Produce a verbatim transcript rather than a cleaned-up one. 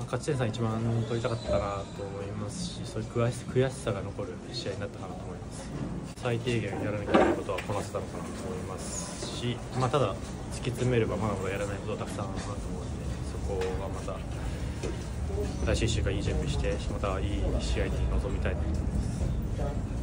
勝ち点さん一番取りたかったかなと思いますし、そういう悔し悔しさが残る試合になったかなと思います。最低限やらなきゃいけないことはこなせたのかなと思いますし、まあ、ただ突き詰めればまだまだやらないことはたくさんあると思うので、そこはまた来週いっしゅうかんいい準備して、またいい試合に臨みたいと思います。